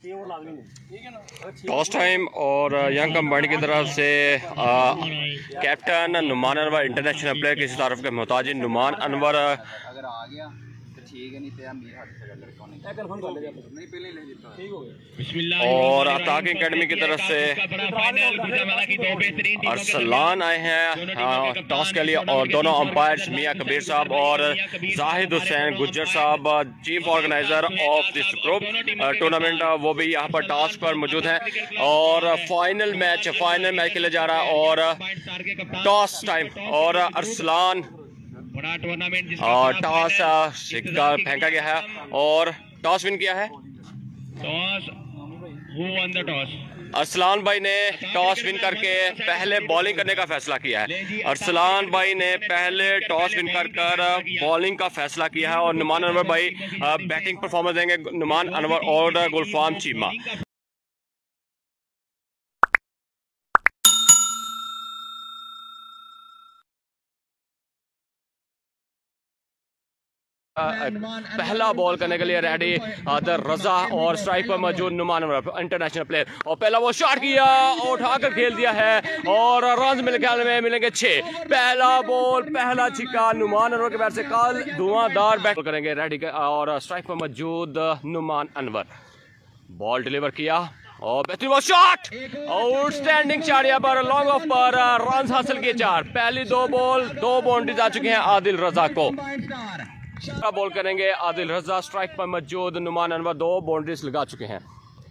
Toss time और young combined की तरफ से captain Numan Anwar international player किसी तारुफ के मोहताज नुमान अनवर अगर आ गया तो ठीक है, नहीं तो मीर हाथ से नहीं पहले और अताकिंग अकेडमी की तरफ से अरसलान आए हैं टॉस के लिए और दोनों अंपायर्स मियां कबीर साहब और जाहिद हुसैन गुज्जर साहब chief organiser of this group tournament वो भी यहाँ पर टॉस पर मौजूद हैं और फाइनल मैच खेला जा रहा है और टॉस टाइम और अरसलान बड़ा टूर्नामेंट और टॉस सिक्का फेंका गया है और टॉस विन किया है toss who won the toss. Arsalan भाई ने टॉस विन करके पहले बॉलिंग करने का फैसला किया है। अरसलान भाई ने पहले टॉस विन कर बॉलिंग का फैसला किया है और नुमान अनवर भाई बैटिंग परफॉर्मेंस देंगे। नुमान अनवर और गुलफाम चीमा। पहला बॉल करने के लिए रेडी आदर रजा और स्ट्राइक पर मौजूद नुमान अनवर इंटरनेशनल प्लेयर और पहला वो शॉट किया और उठाकर खेल दिया है और रन मेरे ख्याल में मिलेंगे 6। पहला बॉल पहला छिक्का नुमान अनवर के बैट से कल धुआंधार बैट करेंगे रेडी और स्ट्राइक पर मौजूद नुमान अनवर। बॉल डिलीवर किया और बेहतरीन शॉट आउटस्टैंडिंग शॉट यहाँ पर लॉन्ग ऑफ पर रन हासिल किए 4। पहली 2 बॉल 2 बाउंड्रीज आ चुकी हैं आदिल रजा को। बॉल करेंगे आदिल रजा स्ट्राइक पर मौजूद नुमान अनवर 2 बाउंड्रीज लगा चुके हैं।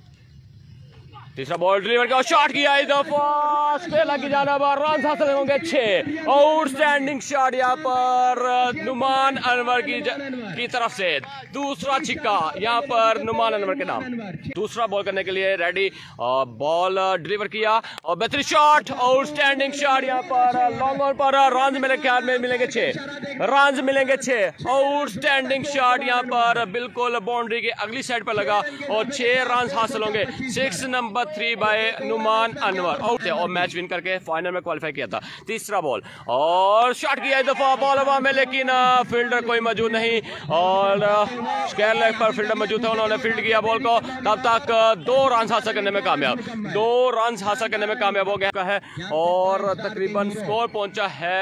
तीसरा बॉल डिलीवर किया शॉट किया लगी जाना पर रन हासिल होंगे 6। आउटस्टैंडिंग शॉट यहाँ पर नुमान अनवर की तरफ से दूसरा छिक्का यहाँ पर नुमान अनवर के नाम। दूसरा बॉल करने के लिए रेडी बॉल डिलीवर किया और बेहतरीन शॉट आउटस्टैंडिंग शॉट यहाँ पर लॉन्ग ऑन पर रन मेरे ख्याल में मिलेंगे 6 रन मिलेंगे 6। आउटस्टैंडिंग शॉट यहाँ पर बिल्कुल बाउंड्री के अगली साइड पर लगा और 6 रन हासिल होंगे। 6 number 3 by Numan Anwar out और मैच विन करके फाइनल में क्वालिफाई किया था। तीसरा बॉल और शॉट किया इस दफा बॉल हवा में लेकिन फील्डर कोई मौजूद नहीं और स्क्वायर लेग पर फील्डर मौजूद था। उन्होंने फील्ड किया बॉल को तब तक 2 रन हासिल करने में कामयाब 2 रन हासिल करने में कामयाब हो गया है और तकरीबन स्कोर पहुंचा है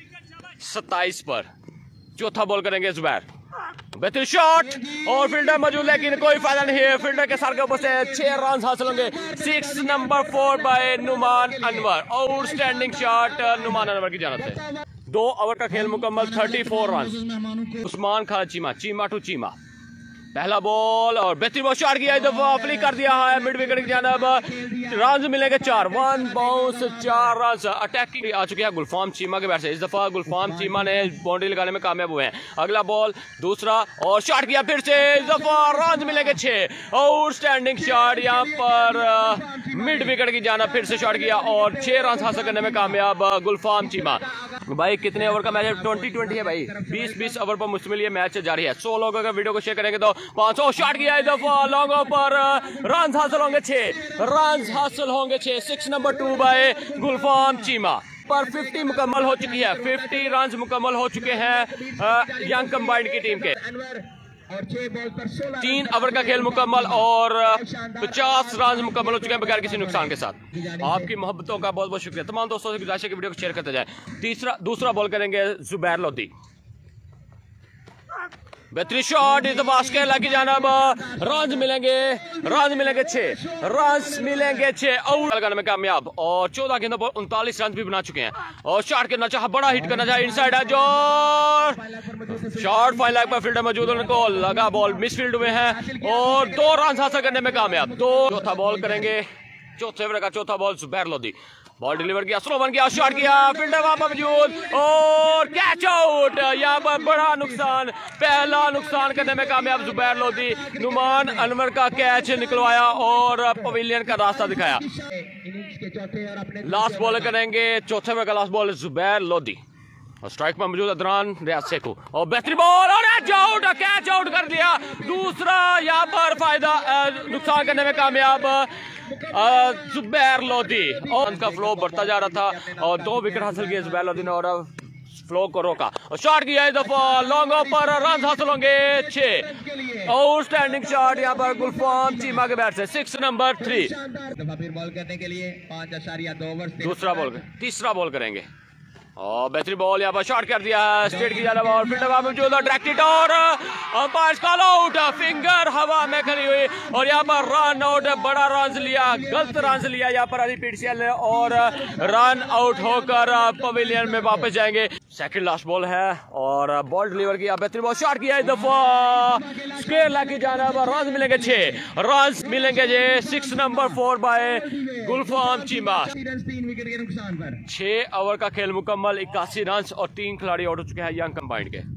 27 पर। चौथा बॉल करेंगे जुबैर बेहतरीन शॉट और फील्डर मौजूद लेकिन कोई फायदा नहीं है। फील्डर के सर के ऊपर से 6 रन हासिल होंगे। 6 number 4 by Numan Anwar outstanding shot Numan Anwar की जानिब से। 2 ओवर का खेल मुकम्मल 34 रन। उस्मान खान चीमा टू चीमा। पहला बॉल और बेहतरीन शॉट किया फ्लिक कर दिया है मिड विकेट की जानिब। रन मिलेंगे 4 1 बाउंस 4 रन। अटैकिंग आ चुके हैं गुलफाम चीमा के बैट से। इस दफा गुलफाम चीमा ने बाउंड्री लगाने में कामयाब हुए हैं। अगला बॉल दूसरा और शॉट किया फिर से इस दफा रन मिलेंगे 6। आउटस्टैंडिंग शॉट यहाँ पर मिड विकेट की जानिब फिर से शॉट किया और 6 रन हासिल करने में कामयाब गुलफाम चीमा। भाई कितने ओवर का मैच है? 20-20 है भाई। 20-20 ओवर पर मुश्तमिल ये मैच जारी है। 100 लोग अगर वीडियो को शेयर करेंगे तो 500 शॉट किया इस दफा लॉन्ग ऑफ पर रन हासिल होंगे 6 रन हासिल होंगे 6। 6 नंबर 2 बाय गुलफाम चीमा पर 50 मुकम्मल हो चुकी है। 50 रन मुकम्मल हो चुके हैं यंग कंबाइंड की टीम के। 3 ओवर का खेल मुकम्मल और 50 रन मुकम्मल हो चुके हैं बगैर किसी नुकसान के साथ। आपकी मोहब्बतों का बहुत बहुत शुक्रिया। तमाम दोस्तों से गुजारिश है कि वीडियो को शेयर करते जाएं। दूसरा बॉल करेंगे जुबैर लोधी। बेहतरीन शॉट इस दफा के लगी जानिब रन मिलेंगे 6 रन मिलेंगे 6। आउट लगाने में कामयाब और 14 गेंदों पर 39 रन भी बना चुके हैं और शॉट करना चाहा बड़ा हिट करना चाहे इनसाइड है जो शॉट फाइन लाइन पर फील्डर मौजूद उनको लगा बॉल मिस फील्ड हुए हैं और 2 रन हासिल करने में कामयाब। चौथा बॉल करेंगे चौथे ओवर का चौथा ball Zubair Lodhi. Ball deliver किया स्लो वन किया शॉट किया फील्डर वहां पर मौजूद और कैच आउट। यहाँ पर बड़ा नुकसान पहला नुकसान करने में कामयाब जुबैर लोधी। नुमान अनवर का कैच निकलवाया और पवेलियन का रास्ता दिखाया। लास्ट बॉल करेंगे चौथे ओवर का लास्ट बॉल जुबैर लोधी और स्ट्राइक पर मौजूद अदरान रियाज सेकू और बेहतरीन बॉल और कैच आउट कर दिया। दूसरा यहाँ पर फायदा नुकसान करने में कामयाब जुबैर लोधी और उनका फ्लो बढ़ता जा रहा था और 2 विकेट हासिल किए जुबैर लोधी ने और फ्लो को रोका और शॉट किया इस दफा लॉन्ग ऑफ पर, रन हासिल होंगे 6। आउटस्टैंडिंग शॉट यहाँ पर गुलफाम चीमा के बैट से 6 नंबर 3। फिर बॉल करने के लिए 5.2 ओवर, दूसरा बॉल, तीसरा बॉल करेंगे और बेहतरीन बॉल यहाँ पर शॉट कर दिया है स्ट्रेट की जाना और फील्डर वहां मौजूद है, डायरेक्टेड और अंपायर कॉल आउट, फिंगर हवा में खड़ी हुई और यहाँ पर रन आउट, बड़ा रन लिया, गलत रन लिया यहाँ पर अली पीटीसीएल ने और रन आउट होकर पवेलियन में वापस जाएंगे। सेकंड लास्ट बॉल है और बॉल डिलीवर किया, बेहतरीन बॉल शॉट किया इस दफा स्क्वायर लाके जाना, रन मिलेंगे 6 रन मिलेंगे 6 number 4 by Gulfam Cheema. 3 wicket के नुकसान पर 6 ओवर का खेल मुकम्मल, 81 रन और 3 खिलाड़ी आउट हो चुके हैं यंग कंबाइंड के।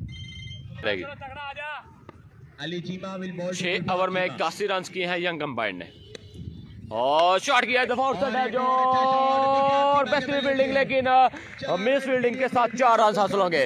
Ali Cheema will ball 6 over में 81 रन किए हैं यंग कंबाइंड ने और शॉट किया दफा आउटसाइड है जो बेहतरीन फील्डिंग, लेकिन मिस फील्डिंग के साथ 4 रन हासिल होंगे।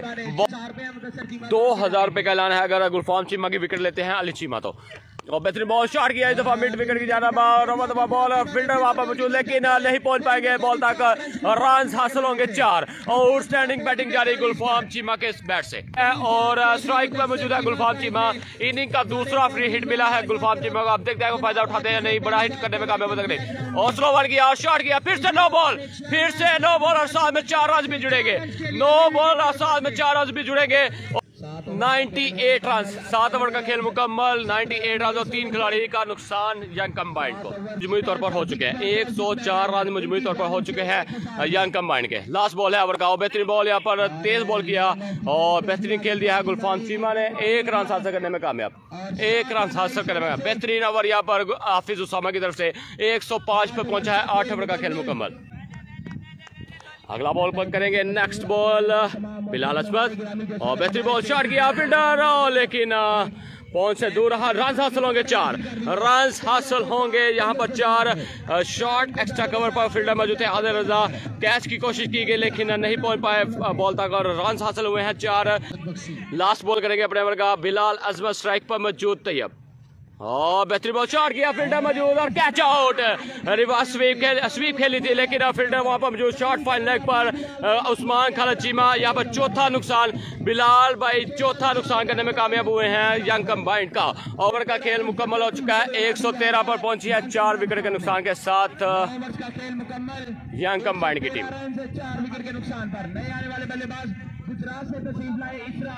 2000 रुपए का ऐलान है अगर गुलफाम चीमा की विकेट लेते हैं अली चीमा तो। और बेहतरीन बॉल शॉट किया इस दफा मिड विकेट की जाना बॉल, फील्डर वहां पर मौजूद लेकिन नहीं पहुंच पाएंगे बॉल तक, रन हासिल होंगे 4। आउटस्टैंडिंग बैटिंग जारी गुलफाम चीमा के बैट से और स्ट्राइक पर मौजूद है गुलफाम चीमा। इनिंग का दूसरा फ्री हिट मिला है गुलफाम चीमा को, अब देखते हैं वो फायदा उठाते हैं नहीं, बड़ा हिट करने में कामयाब तक नहीं। और स्लो बॉल किया, शॉट किया, फिर से नो बॉल, फिर से नो बॉल और साथ में 4 रन भी जुड़ेंगे, नो बॉल और साथ में 4 रन भी जुड़ेंगे। 98 रन, 7 ओवर का खेल मुकम्मल, 98 रन और 3 खिलाड़ी का नुकसान यंग कंबाइंड को मजमूई तौर पर हो चुके हैं। 104 रन मजमूई तौर पर हो चुके हैं यंग कंबाइंड के। लास्ट बॉल है ओवर का, बेहतरीन बॉल यहाँ पर तेज बॉल किया और बेहतरीन खेल दिया है गुलफाम चीमा ने, 1 रन हासिल करने में कामयाब, 1 रन हासिल करने में बेहतरीन ओवर यहाँ पर हाफिज उसामा की तरफ से 105 पर पहुंचा है। 8 ओवर का खेल मुकम्मल। अगला बॉल पर करेंगे, नेक्स्ट बॉल बिलाल अजमत और बेहतरीन बॉल शॉट किया फील्डर लेकिन पहुंच से दूर रहा, रन हासिल होंगे 4 रन हासिल होंगे यहाँ पर 4। शॉट एक्स्ट्रा कवर पर फील्डर मौजूद थे आदिल रजा, कैच की कोशिश की गई लेकिन नहीं पहुंच पाए बॉल तक और रन हासिल हुए हैं 4। लास्ट बॉल करेंगे अपने ओवर का, बिलाल अजमत स्ट्राइक पर मौजूद तैयब और बेहतरीन बॉल शॉट किया, फील्डर मौजूद और कैच आउट, रिवर्स स्वीप खेली थी लेकिन फील्डर वहां पर मौजूद, शॉट फाइन लेग पर उस्मान खालिद चीमा यहाँ पर चौथा नुकसान, बिलाल भाई चौथा नुकसान करने में कामयाब हुए हैं यंग कंबाइंड का। ओवर का खेल मुकम्मल हो चुका है, 113 पर पहुंची है 4 विकेट के नुकसान के साथ यंग कंबाइंड की टीम। 4 विकेट के नुकसान पर नए आने वाले बल्लेबाज गुजरात से तशरीफ लाए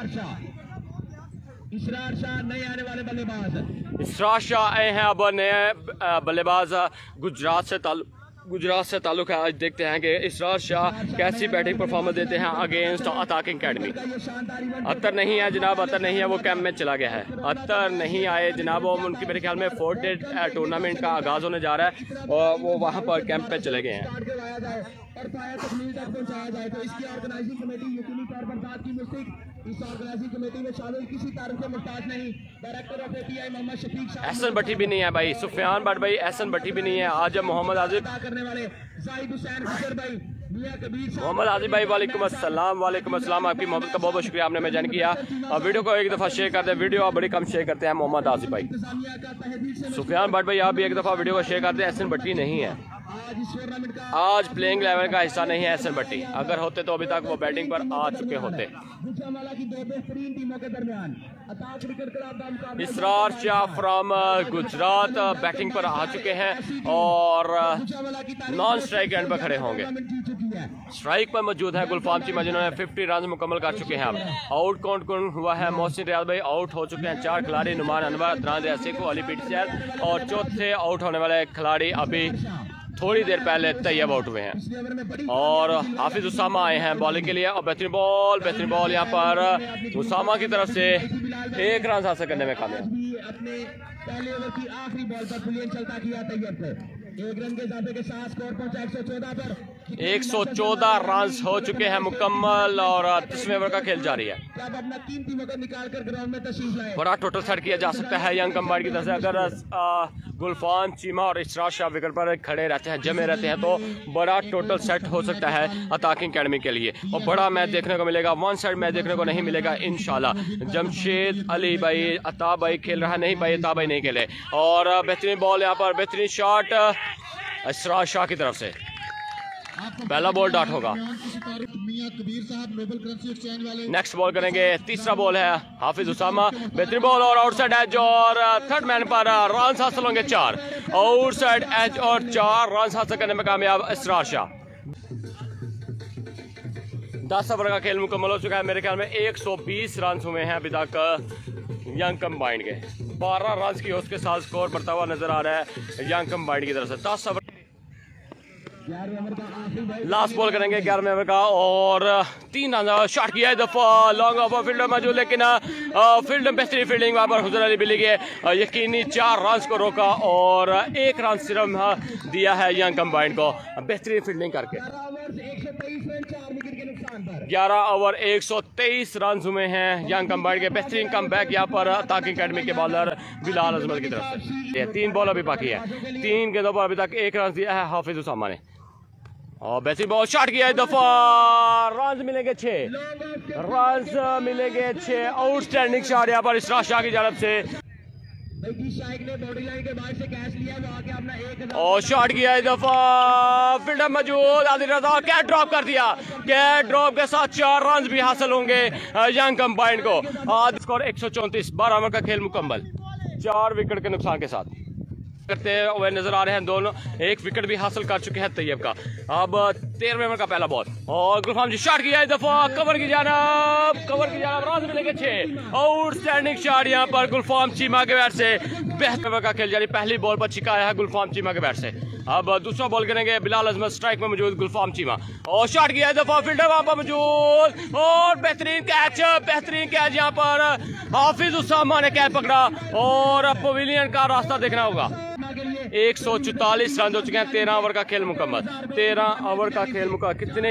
इसरार शाह नए आने वाले बल्लेबाज। इसरार शाह आए हैं अब नए बल्लेबाज, गुजरात से ताल्लुक है। आज देखते हैं कि इसरार शाह कैसी बैटिंग परफॉर्मेंस देते हैं अगेंस्ट अताकिंग अकेडमी। अतर नहीं है जनाब, अतर नहीं है, वो कैंप में चला गया है, अतर नहीं आए जनाब, वो उनकी मेरे ख्याल में 4 टूर्नामेंट का आगाज होने जा रहा है और वो वहाँ पर कैंप पे चले गए हैं। और पाया तकमील तक पहुंचाया जाए तो इसकी ऑर्गेनाइजिंग कमेटी यकीनी तौर पर बात की मुस्तक इस ऑर्गेनाइजिंग कमेटी में शामिल किसी तारुफ के मुहताज नहीं। Director of API Mohammad Shafiq साहब, एहसन भट्टी भी नहीं है भाई, सुफियान भट्ट भाई, एहसन भट्टी भी नहीं है, आज मोहम्मद आजिब करने वाले जाहिद हुसैन फिकर भाई, मियां कबीर साहब, मोहम्मद आजिब भाई वालेकुम अस्सलाम। वालेकुम अस्सलाम, आपकी मोहब्बत का बहुत बहुत शुक्रिया, आपने मैं ज्वाइन किया। और वीडियो को एक दफ़ा शेयर कर दें, वीडियो आप बड़ी कम शेयर करते हैं मोहम्मद आजिब भाई। इंतजामिया का तहदीद से सुफियान भट्ट भाई आप भी एक दफ़ा वीडियो को शेयर कर दें। एहसन भट्टी नहीं है, आज इस टूर्नामेंट का आज प्लेइंग लेवल का हिस्सा नहीं है एहसन भट्टी, अगर होते तो अभी तक वो बैटिंग पर आ चुके होते। गुजरावाला की 2 बेहतरीन टीमों के दरमियान अता क्रिकेट क्लब का मुकाबला इसरार शाह फ्रॉम गुजरात बैटिंग पर आ चुके हैं और नॉन स्ट्राइक एंड पर खड़े होंगे। जीत चुकी है। स्ट्राइक पर मौजूद है गुलफाम चीमा जिन्होंने 50 रन मुकम्मल कर चुके हैं। अब आउट कौन कौन हुआ है, मोहसिन रियाज भाई आउट हो चुके हैं, 4 खिलाड़ी, नुमान अनवर, अदनान रियासिको, अली पीटीसीएल और चौथे आउट होने वाले खिलाड़ी अभी थोड़ी देर पहले तैयब आउट हुए हैं। और हाफिज उसामा आए हैं बॉलिंग के लिए और बेहतरीन बॉल यहाँ पर उसामा की तरफ से 1 रन हासिल करने में कामयाब। अपने पहले ओवर की आखिरी बॉल पर बुलियन चलता किया तैयब को 1 रन के इजाफे के साथ स्कोर पहुंचा 114 पर। 114 रन हो चुके हैं मुकम्मल और 30वें ओवर का खेल जारी है। अब अपना 3 टीमों को निकाल कर ग्राउंड में तशरीफ लाए। बड़ा टोटल सेट किया जा सकता है यंग कंबाइंड की तरफ से, अगर गुलफाम चीमा और इसरार शाह विकेट पर खड़े रहते हैं, जमे रहते हैं तो बड़ा टोटल सेट हो सकता है अताकिंग अकेडमी के लिए और बड़ा मैच देखने को मिलेगा। 1 साइड मैच देखने को नहीं मिलेगा इंशाल्लाह। जमशेद अली भाई, अता भाई खेल रहा नहीं भाई, अता भाई नहीं खेले और बेहतरीन बॉल यहाँ पर, बेहतरीन शॉट इसरार शाह की तरफ से, पहला बॉल डॉट होगा। मियां कबीर साहब नोबल करेंसी एक्सचेंज वाले। नेक्स्ट बॉल करेंगे, तीसरा बॉल है हाफिज उसामा, बेहतरीन बॉल और आउटसाइड एज और थर्ड मैन पर रन हासिल होंगे 4, आउटसाइड एज और 4 रन हासिल करने में कामयाब इसरार शाह। 10 ओवर का खेल मुकम्मल हो चुका है। मेरे ख्याल में 120 रन हुए हैं अभी तक यंग कंबाइंड के। 12 रन की उसके साथ स्कोर बढ़ता हुआ नजर आ रहा है यंग कंबाइंड की तरफ से। 10 ओवर लास्ट बॉल करेंगे 11वें ओवर का और 3 रन शॉट किया है दफा लॉन्ग ऑफ फील्डर मौजूद, लेकिन फील्ड बेहतरीन फील्डिंग वहाँ पर हुजूर अली बिली के यकीनी 4 रन को रोका और 1 रन सिर्फ दिया है यंग कंबाइंड को बेहतरीन फील्डिंग करके। 11 ओवर 123 रन हुए हैं यंग कंबाइंड के। बेहतरीन कम बैक यहाँ पर ताकि अकेडमी के बॉलर बिलाल अजमल की तरफ से। 3 बॉल अभी बाकी है, 3 गेंदों पर अभी तक 1 रन दिया है हाफिज उसामा ने और बेहतरीन बॉल शॉट किया है दफा, रन मिलेंगे 6, रन मिलेंगे 6। आउटस्टैंडिंग शॉट यहाँ पर इसरार शाह की जानब से और शॉट किया है दफा, फील्डर मौजूद आदिल रजा, कैच ड्रॉप कर दिया, कैच ड्रॉप के साथ 4 रन भी हासिल होंगे यंग कंबाइंड को। आज स्कोर 134, 12 ओवर का खेल मुकम्मल, 4 विकेट के नुकसान के साथ करते हुए नजर आ रहे हैं दोनों। 1 विकेट भी हासिल कर चुके हैं तैयब का। अब 13वें ओवर का पहला बॉल और गुलफाम जी शॉट किया है दफा, कवर की जानब, रन मिलेंगे 6। आउटस्टैंडिंग शॉट यहाँ पर गुलफाम चीमा के बैट से। बेहतर ओवर का खेल जारी, पहली बॉल पर छिकाया है गुलफाम चीमा के बैट से। अब दूसरा बॉल करेंगे बिलाल अजमल, स्ट्राइक में मौजूद गुलफाम चीमा और शॉट किया है दफा, फील्डर वहां पर मौजूद और बेहतरीन कैच यहाँ पर हाफिज उसामा ने कैच पकड़ा और पवेलियन का रास्ता देखना होगा। 144 रन हो चुके हैं, 13 ओवर का खेल मुकम्मल, 13 ओवर का खेल मुकम्मल। कितने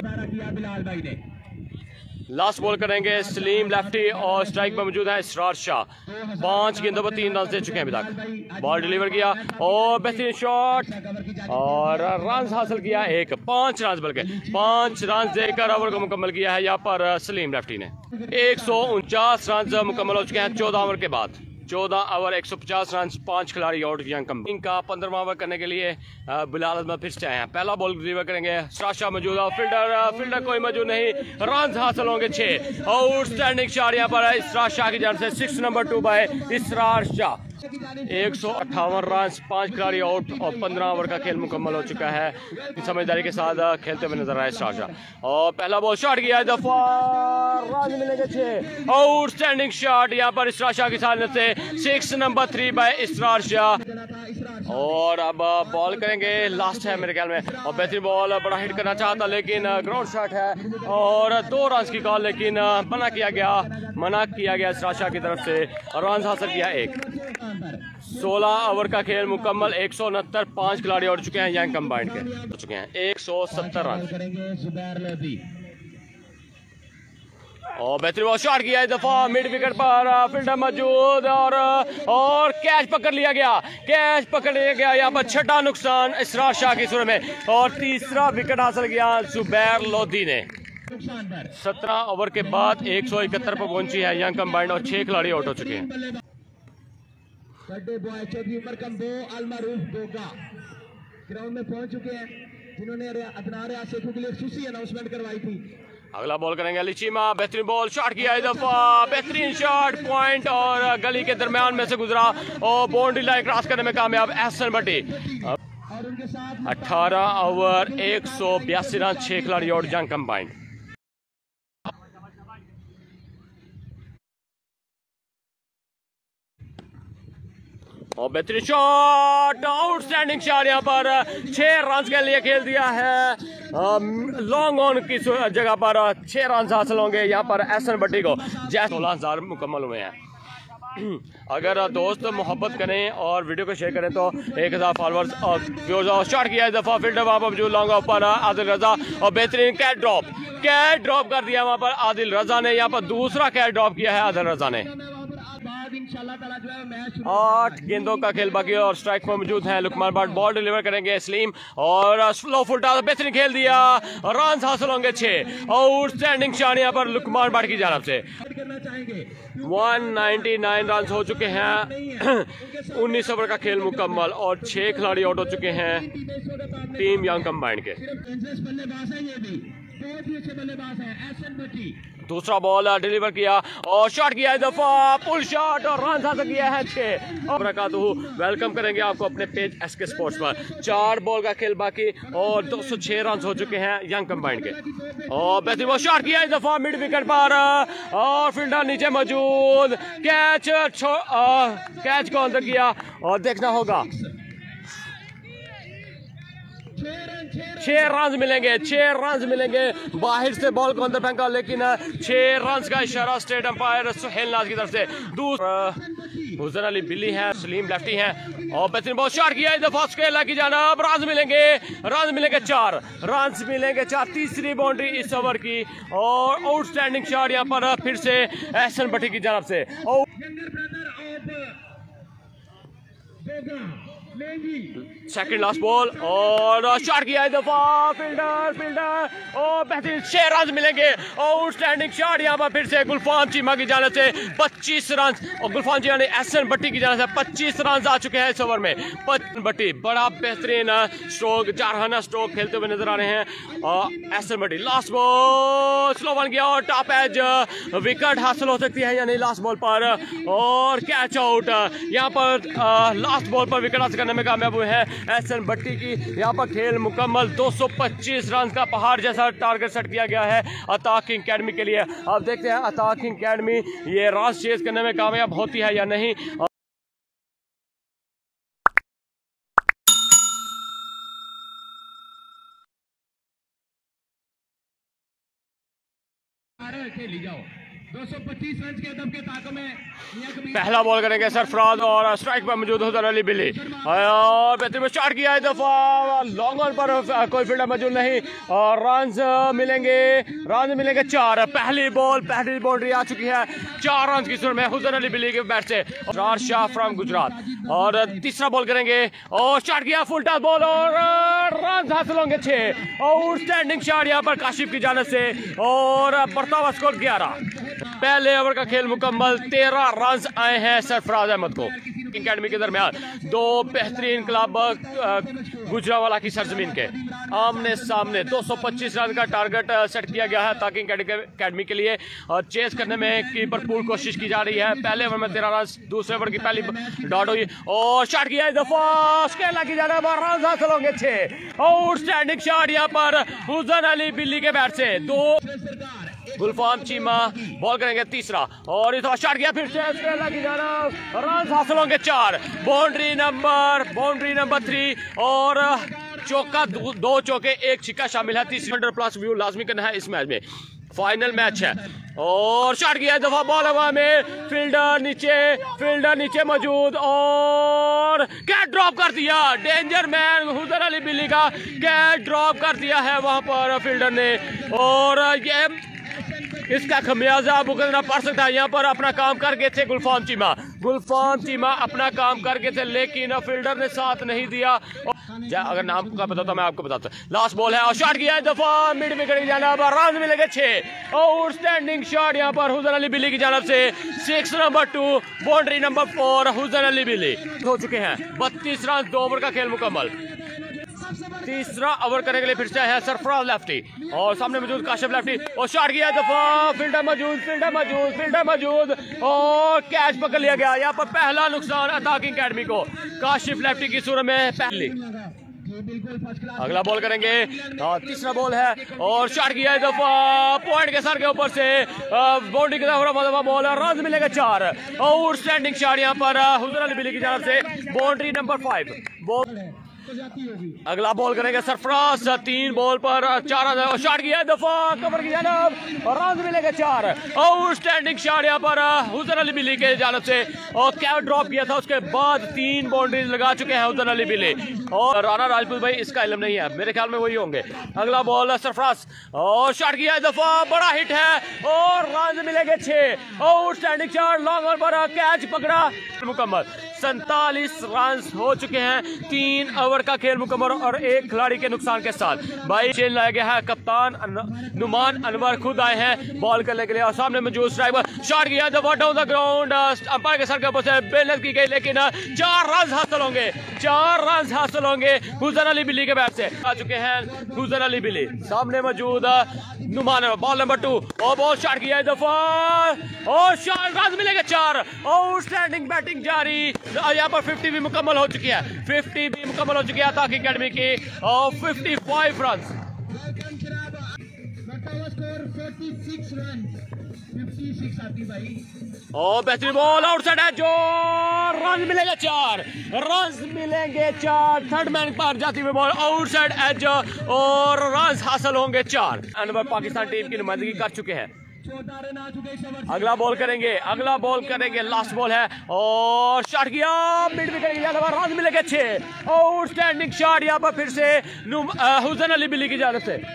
लास्ट बॉल करेंगे सलीम लेफ्टी और स्ट्राइक पर मौजूद है इसरार शाह। 5 गेंदों पर 3 रन दे चुके हैं अभी तक। बॉल डिलीवर किया और बेहतरीन शॉट और रन हासिल किया 1, 5 रन बल्कि 5 रन देकर ओवर को मुकम्मल किया है यहाँ पर सलीम लेफ्टी ने। 149 रन मुकम्मल हो चुके हैं 14 ओवर के बाद। 14 ओवर 150 रन, 5 खिलाड़ी आउट यंग कंबाइंड का। 15वां ओवर करने के लिए बिलाल अजमल फिर से आए हैं। पहला बॉल डिलीवर करेंगे, शाह मौजूद है, फील्डर कोई मौजूद नहीं, रन हासिल होंगे 6। आउटस्टैंडिंग शॉट यहाँ पर है इसरार शाह की जानब से, 6 number 2 by Israr Shah. 158 run, 5 खिलाड़ी आउट और 15 ओवर का खेल मुकम्मल हो चुका है। समझदारी के साथ खेलते हुए नजर आए इसरार शाह और पहला बॉल शॉट किया है दफा, रन मिलेंगे 6। आउटस्टैंडिंग शॉट यहाँ पर इसरार शाह की जानब से, 6 नंबर 3 बाय इसरार शाह। और अब बॉल करेंगे, लास्ट है मेरे ख्याल में और बेहतरीन बॉल, बड़ा हिट करना चाहता लेकिन ग्राउंड शॉट है और 2 रन की कॉल, लेकिन मना किया गया इसरार शाह की तरफ से। रन हासिल किया 1। 16 ओवर का खेल मुकम्मल, 169, 5 खिलाड़ी उड़ चुके हैं यंग कंबाइंड के, हो चुके हैं 170 रन और बेहतरीन बॉल शॉट किया है दफा, मिड विकेट पर फील्डर मौजूद और कैच पकड़ लिया गया यहाँ पर। 6ठा नुकसान इसरार शाह की सूरत में और 3रा विकेट हासिल किया जुबैर लोधी ने। 17 ओवर के बाद 171 पर पहुंची है यंग कंबाइंड और 6 खिलाड़ी आउट हो चुके हैं। ग्राउंड में पहुंच चुके हैं जिन्होंने अदनार आसिफों के लिए खुशी अनाउंसमेंट करवाई थी। अगला बॉल करेंगे अली चीमा, बेहतरीन बॉल शॉट किया है दफा, बेहतरीन शॉट, पॉइंट और गली के दरमियान में से गुजरा और बाउंड्री लाइन क्रॉस करने में कामयाब एहसन भट्टी। 18 ओवर 182 रन, 6 खिलाड़ी आउट यंग कंबाइंड। और बेहतरीन शॉट, आउटस्टैंडिंग शॉट यहाँ पर 6 रन के लिए खेल दिया है। लॉन्ग ऑन की जगह पर 6 रन हासिल होंगे यहाँ पर एहसन भट्टी को। 16,000 मुकम्मल हुए हैं। अगर दोस्त मोहब्बत करें और वीडियो को शेयर करें तो 1000 फॉलोअर्स और शॉट किया है दफा, फील्डर वहाँ पर मौजूद लॉन्ग ऑफ पर आदिल रजा और बेहतरीन कैच ड्रॉप कर दिया वहाँ पर आदिल रजा ने। यहाँ पर दूसरा कैच ड्रॉप किया है आदिल रजा ने। 8 गेंदों का खेल बाकी और स्ट्राइक पर मौजूद है लुकमान भट्ट। बॉल डिलीवर करेंगे सलीम और स्लो फुल बेहतरीन खेल दिया, रन हासिल होंगे 6। आउटस्टैंडिंग शॉट यहाँ पर लुकमान भट्ट की जानब से। 199 रन हो चुके हैं। 19 ओवर का खेल मुकम्मल और 6 खिलाड़ी आउट हो चुके हैं टीम यंग कंबाइंड के। बहुत ही अच्छे बल्लेबाज हैं एहसन भट्टी। दूसरा बॉल डिलीवर किया और शॉट किया, दफा पुल शॉट और रन हासिल किया है 6। और वेलकम करेंगे आपको अपने पेज एसके स्पोर्ट्स पर। 4 बॉल का खेल बाकी और 206 रन हो चुके हैं यंग कंबाइंड के। और बेहतरीन बॉल शॉट किया इस दफा मिड विकेट पर और फील्डर नीचे मौजूद, कैच को अंदर किया और देखना होगा 6 रन मिलेंगे, 6 रन मिलेंगे। बाहर से बॉल को अंदर फेंका लेकिन 6 रन का इशारा स्टेट अंपायर सुहेल नाज की तरफ से। दूसरा हुसैन अली बिल्ली है, सलीम लेफ्टी है और बेहतरीन बॉल शॉट किया इस दफा स्केला की जानिब। रन मिलेंगे 4 रन मिलेंगे 4। तीसरी बाउंड्री इस ओवर की और आउटस्टैंडिंग शॉट यहाँ पर फिर से एहसन भट्टी की जानिब से। सेकंड लास्ट बॉल और शॉट किया दफा फील्डर और बेहतरीन 6 रन मिलेंगे। आउटस्टैंडिंग शॉट यहाँ पर फिर से गुलफाम चीमा की जानिब से 25 रन और गुलफाम चीमा ने एहसन भट्टी की जानिब से 25 रन आ चुके हैं इस ओवर में। भट्टी बड़ा बेहतरीन स्ट्रोक, जारहाना स्ट्रोक खेलते हुए नजर आ रहे हैं। Ehsan Bhatti last ball slow बन गया और टॉप एज विकेट हासिल हो सकती है यानी लास्ट बॉल पर और कैच आउट। यहाँ पर लास्ट बॉल पर विकेट हासिल करने में कामयाब हुए हैं एहसन भट्टी की। यहाँ पर खेल मुकम्मल 225 रन का पहाड़ जैसा टारगेट सेट किया गया है अता किंग अकेडमी के लिए। अब देखते हैं अता किंग अकेडमी ये रन चेज करने में कामयाब होती है या नहीं। खेली जाओ 225 रन के दम के ताकों में पहला बॉल करेंगे सरफराज और स्ट्राइक पर मौजूद हुसैन अली बिल्ली और बेहतरीन स्टार्ट किया है दफा लॉन्ग ऑन पर कोई फील्डर मौजूद नहीं और रन मिलेंगे 4। पहली बाउंड्री आ चुकी है 4 रन की सूरत में हुसैन अली बिल्ली के बैट से। रार शाह फ्रॉम गुजरात और तीसरा बॉल करेंगे और स्टार्ट किया फुल टॉस बॉल और रन हासिल होंगे 6। आउटस्टैंडिंग शॉट यहाँ पर काशिफ की जानिब से और बढ़ता स्कोर 11। पहले ओवर का खेल मुकम्मल 13 रन आए हैं सरफराज अहमद को। अकेडमी के दरमियान 2 बेहतरीन क्लब गुजरावाला की सरजमीन के आमने सामने 225 रन का टारगेट सेट किया गया है ताकि अकेडमी के लिए और चेस करने में कीपर पूल कोशिश की जा रही है। पहले ओवर में 13 रन, दूसरे ओवर की पहली डॉट हुई और शॉट किया इस दफा स्केला की जानिब रन हासिल होंगे 6। आउटस्टैंडिंग शॉट यहाँ पर हुसैन अली बिल्ली के बैट से। 2 गुलफाम चीमा बॉल करेंगे तीसरा और इस शॉट किया फिर से रन हासिल होंगे 4। बाउंड्री नंबर 3 और चौका 2 चौके 1 छिक्का शामिल है। 300+ व्यू लाजमी करना है इस मैच में, फाइनल मैच है। और शॉट किया दफा बॉल हवा में, फील्डर नीचे मौजूद और कैच ड्रॉप कर दिया। डेंजर मैन हुसैन अली बिल्ली का कैच ड्रॉप कर दिया है वहां पर फील्डर ने और ये इसका खमियाजा भुगतना पड़ सकता है। यहाँ पर अपना काम कर गए थे गुलफाम चीमा अपना काम कर गए थे लेकिन फील्डर ने साथ नहीं दिया। अगर नाम का पता था मैं आपको बताता। लास्ट बॉल है और शॉट किया है दफा मिड विकेट की जानिब, रन मिलेंगे 6। आउटस्टैंडिंग शॉट यहाँ पर हुसैन अली बिल्ली की जानिब से। 6 number 2 boundary number 4 Hussain Ali Billi हो चुके हैं। 32 रन 2 ओवर का खेल मुकम्मल। तीसरा ओवर करने के लिए फिर से है सरफराज लेफ्टी और सामने मौजूद काशिफ लेफ्टी और शॉट किया दफा फील्डर मौजूद और कैच पकड़ लिया गया। यहाँ पर पहला नुकसान अता किंग अकेडमी को काशिफ लेफ्टी की सूरत में पहली। अगला बॉल करेंगे तीसरा बॉल है और शॉट किया दफा पॉइंट के सर के ऊपर से बाउंड्री की तरफ बॉल रन मिलेगा 4। आउटस्टैंडिंग शॉट यहाँ पर हुसैन अली बिल्ली की जानिब से। Boundary number 5 ball. अगला बॉल करेंगे सरफराज 3 बॉल पर 4 रन और शॉट किया दफा कवर की जानिब और रन मिलेगा 4। आउटस्टैंडिंग शॉट यहाँ पर हुसैन अली बिल्ली के जानिब से और कैच ड्रॉप किया था उसके बाद 3 बाउंड्रीज लगा चुके हैं हुसैन अली बिल्ली और राणा राजपूत भाई इसका इल्म नहीं है, मेरे ख्याल में वही होंगे। अगला बॉल सरफराज और शॉट किया दफा बड़ा हिट है और रन मिलेंगे 6। आउटस्टैंडिंग शॉट लॉन्ग ऑन पर कैच पकड़ा मुकम्मल। 47 रन हो चुके हैं 3 ओवर का खेल मुकम्मल और 1 खिलाड़ी के नुकसान के साथ। भाई चेंज लाया गया है, कप्तान नुमान अनवर खुद आए हैं बॉल करने के लिए और सामने मौजूद स्ट्राइकर शॉट किया दफा डाउन द ग्राउंड अंपायर के सर के ऊपर से बेनल की गई लेकिन 4 रन हासिल होंगे 4 रन हासिल होंगे हुसैन अली बिल्ली के बैट से। आ चुके हैं हुसैन अली बिल्ली, सामने मौजूद नुमान, बॉल नंबर 2 और बॉल शॉट किया है दफा और शॉट, रन मिलेंगे 4। आउटस्टैंडिंग बैटिंग जारी, यहाँ पर 50 भी मुकम्मल हो चुकी है, 50 भी मुकम्मल हो चुकी है ताकि अकेडमी की, और 55 रन। और बेहतरीन बॉल आउटसाइड है जो, रन मिलेंगे 4, रन मिलेंगे 4। थर्ड मैन पर जाती हुई बॉल आउटसाइड एज और रन हासिल होंगे 4। अनवर पाकिस्तान टीम की नुमाइंदगी कर चुके हैं। अगला बॉल करेंगे, अगला बॉल करेंगे, लास्ट बॉल है और शॉट किया, मिड विकेट गया, रन मिलेंगे 6। आउटस्टैंडिंग शॉट यहाँ पर फिर से हुसैन अली बिल्ली की जानिब से।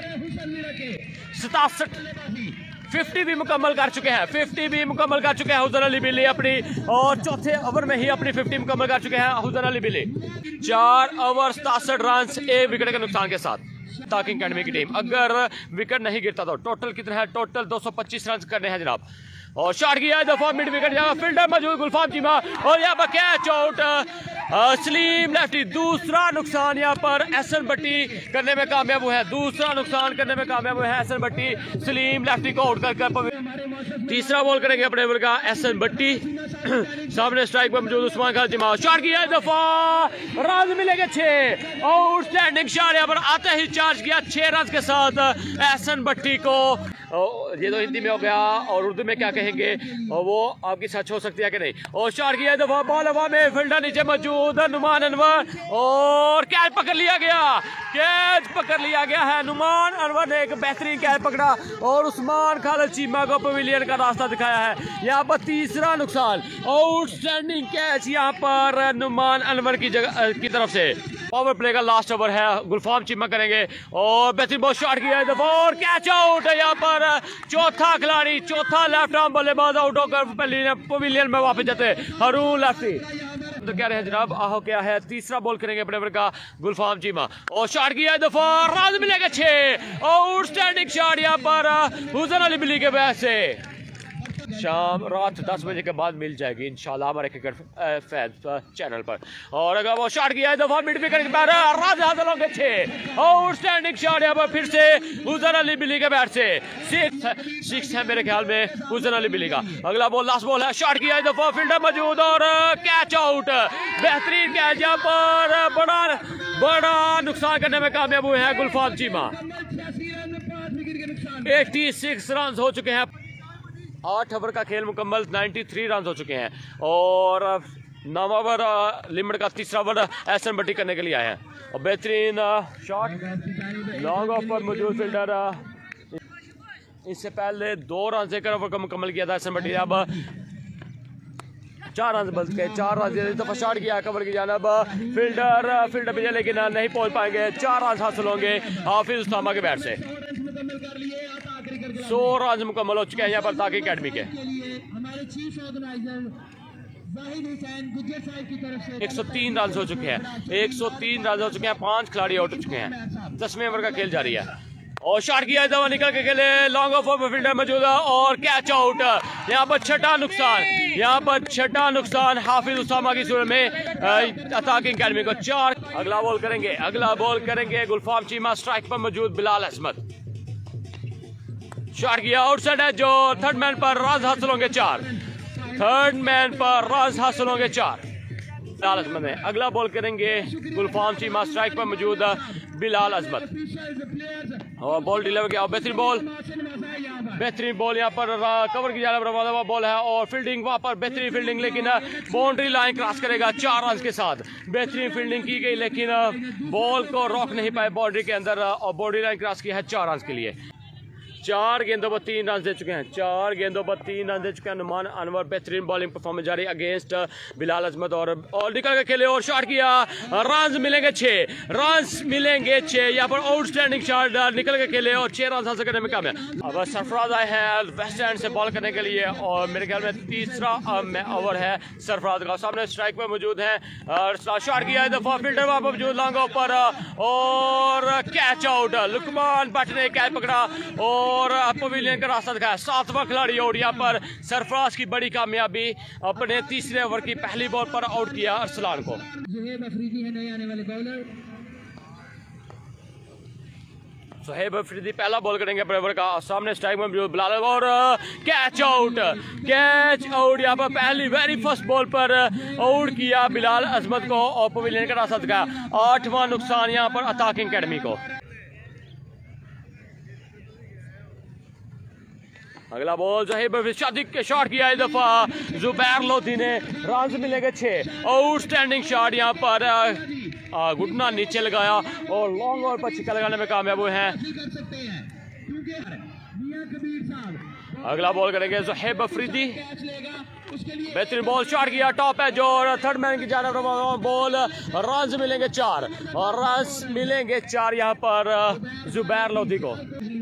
67 50 भी मुकम्मल कर चुके हैं, 50 भी मुकम्मल कर चुके हैं हुसैन अली बिल्ली अपनी, और चौथे ओवर में ही अपनी 50 मुकम्मल कर चुके हैं हुसैन अली बिल्ली। 4 ओवर 67 रन 1 विकेट के नुकसान के साथ। ताकि अकेडमी की टीम, अगर विकेट नहीं गिरता तो टोटल कितना है, टोटल 225 रन करने हैं जनाब। और शॉट किया है दफा मिड विकेट, यहाँ फील्डर मौजूद गुलफाम चीमा, और यहाँ पर कैच आउट सलीम लेफ्टी। दूसरा नुकसान यहाँ पर एहसन भट्टी करने में कामयाब हुए हैं, दूसरा नुकसान करने में कामयाब हुए हैं एहसन भट्टी, सलीम लेफ्टी को आउट कर। तीसरा बॉल करेंगे अपने ओवर का एहसन भट्टी, सामने स्ट्राइक पर मौजूद उस्मान खान जिमा, शॉट किया है दफा, रन मिलेंगे 6। आउटस्टैंडिंग शॉट यहाँ पर आते ही चार्ज किया 6 रन के साथ एहसन भट्टी को। ये तो हिंदी में हो गया, और उर्दू में क्या कहेंगे और वो आपकी सच हो सकती है कि नहीं। और शॉट किया है दफा, बॉल हवा में, फील्डर नीचे मौजूद नुमान अनवर, और कैच पकड़ लिया गया, कैच पकड़ लिया गया है। नुमान अनवर ने एक बेहतरीन कैच पकड़ा और उस्मान खालिद चीमा को पवेलियन का रास्ता दिखाया है। यहाँ पर तीसरा नुकसान, आउटस्टैंडिंग कैच यहाँ पर नुमान अनवर की जगह की तरफ से। पावर प्ले का लास्ट ओवर है, गुलफाम चीमा करेंगे और बेहतरीन बॉल शॉट किया है दफा, और कैच आउट है यहाँ पर। चौथा खिलाड़ी, चौथा लेफ्ट आर्म बल्लेबाज आउट होकर पवेलियन में वापस जाते रून लेफ्टी। तो क्या रहे जनाब, आहो क्या है, तीसरा बॉल करेंगे अपने ओवर का गुलफाम चीमा, और शॉट किया है दफा, रन मिलेगा 6। आउटस्टैंडिंग शॉट यहाँ पर हुसैन अली बिल्ली के बैट से। शाम रात 10 बजे के बाद मिल जाएगी इंशाल्लाह हमारे क्रिकेट फैंस चैनल पर। और अगर वो शॉट किया है दफा मिड विकेट के बाद राज हासिल होंगे 6। आउटस्टैंडिंग शॉट यहाँ पर फिर से हुसैन अली बिल्ली के बैट से। 6 है मेरे ख्याल में हुसैन अली बिल्ली का। अगला बॉल लास्ट बॉल है, शॉट किया है दफा, फील्डर मौजूद और कैच आउट, बेहतरीन कैच यहाँ पर। बड़ा नुकसान करने में कामयाब हुए हैं गुलफाम चीमा। 86 रन हो चुके हैं, 8 ओवर का खेल मुकम्मल, 93 रन हो चुके हैं, और 9 ओवर लिमिट का तीसरा ओवर एहसन भट्टी करने के लिए आए हैं। और बेहतरीन शॉट लॉन्ग ऑफ पर मौजूद फील्डर, इससे पहले 2 रन से ओवर का मुकम्मल किया था एहसन भट्टी। अब 4 रन बच गए, 4 रन दफा शॉट किया कवर की जानब, फील्डर भी, लेकिन नहीं पहुंच पाएंगे। 4 रन हासिल होंगे हाफिज उस्तामा के बैट से। 100 रन मुकम्मल हो चुके हैं यहाँ पर ताकि अकेडमी के। 103 रन हो चुके हैं, 103 रन हो चुके हैं, 5 खिलाड़ी आउट हो चुके हैं। 10वें ओवर का खेल जारी है, और शॉट किया है दवा, निकल के खेले, लॉन्ग ऑफ फील्डर मौजूद और कैच आउट। यहाँ पर छठा नुकसान, यहाँ पर छठा नुकसान हाफिज उसामा की सूरत में ताकि अकेडमी को 4। अगला बॉल करेंगे, अगला बॉल करेंगे गुलफाम चीमा, स्ट्राइक पर मौजूद बिलाल अहमद, शॉट किया आउटसाइड है जो, थर्ड मैन पर रन हासिल होंगे 4। थर्ड मैन पर रन हासिल होंगे 4 बिलाल अहमद में। अगला बॉल करेंगे गुलफाम चीमा, स्ट्राइक पर मौजूद बिलाल अहमद, और बॉल डिलीवर किया, बेहतरीन बॉल यहाँ पर कवर की जाने रवाना हुआ बॉल है, और फील्डिंग वहाँ पर बेहतरीन फील्डिंग, लेकिन बाउंड्री लाइन क्रॉस करेगा 4 रन के साथ। बेहतरीन फील्डिंग की गई लेकिन बॉल को रोक नहीं पाए बाउंड्री के अंदर, और बाउंड्री लाइन क्रॉस किया है 4 रन के लिए। 4 गेंदों पर 3 रन दे चुके हैं, 4 गेंदों पर 3 रन दे चुके हैं नुमान अनवर। बेहतरीन बॉलिंग परफॉर्मेंस जारी अगेंस्ट बिलाल अहमद, और निकल के खेले और शॉट किया, रन मिलेंगे 6, रन मिलेंगे 6। यहाँ पर आउटस्टैंडिंग शॉट, निकल के खेले और 6 रन हासिल करने में कामयाब। अब सरफराज आए हैं वेस्ट एंड से बॉल करने के लिए, और मेरे ख्याल में तीसरा ओवर है सरफराज का। सामने स्ट्राइक पर मौजूद है, शॉट किया है दफा, फील्डर वहाँ पर मौजूद लॉन्ग ऑफ पर, और कैच आउट। लुकमान भट्ट ने कैच पकड़ा और और पवेलियन का रास्ता दिखाया। 7वां खिलाड़ी आउट यहाँ पर सरफराज की बड़ी कामयाबी, अपने तीसरे ओवर की पहली बॉल पर आउट किया अरसलान को। जुहैब अफरीदी है नए आने वाले बॉलर। सुहेब अफरीदी पहला बॉल करेंगे अपने ओवर का। सामने स्ट्राइक में बिलाल और कैच आउट यहाँ पर पहली वेरी फर्स्ट बॉल पर आउट किया बिलाल अजमत को और पवेलियन का रास्ता दिखाया। 8वां नुकसान यहाँ पर अताकिंग एकेडमी को। अगला बॉल जहीब शादिक के शॉट किया इस दफा जुबैर लोधी ने, रन मिलेंगे 6। आउटस्टैंडिंग शॉट यहाँ पर घुटना नीचे लगाया और लॉन्ग और पर छिक्का लगाने में कामयाब हुए हैं। अगला बॉल करेंगे ज़ुहैब अफरीदी, बेहतरीन बॉल शॉट किया, टॉप है जो थर्ड मैन की जानिब बॉल, रन मिलेंगे 4 और रन मिलेंगे 4 यहाँ पर जुबैर लोधी को।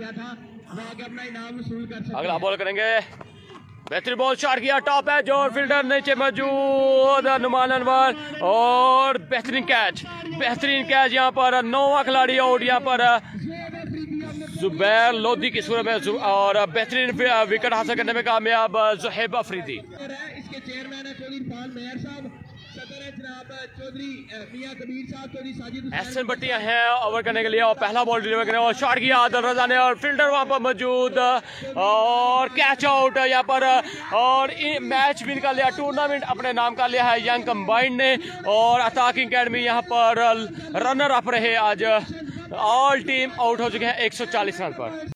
अगला बॉल करेंगे, बेहतरीन बॉल शॉट किया, टॉप है जो फील्डर नीचे मौजूद नुमान अनवर और बेहतरीन कैच यहाँ पर 9वां खिलाड़ी आउट यहाँ पर जुबैर लोधी की सूरत में और बेहतरीन विकेट हासिल करने में कामयाब ज़ुहैब अफरीदी। इसके चेयरमैन है चौधरी इरफान मेहर साहब, सदर है जनाब चौधरी मियां कबीर साहब, चौधरी साजिद एहसन भट्टियां हैं ओवर करने के लिए और पहला बॉल डिलीवर करें और शॉट किया आदिल रजा ने और फील्डर वहां पर मौजूद और कैच आउट यहाँ पर और मैच विन कर लिया, टूर्नामेंट अपने नाम कर लिया है यंग कंबाइंड ने और अताकिंग एकेडमी यहाँ पर रनर अप रहे। आज ऑल टीम आउट हो चुके हैं 140 रन पर।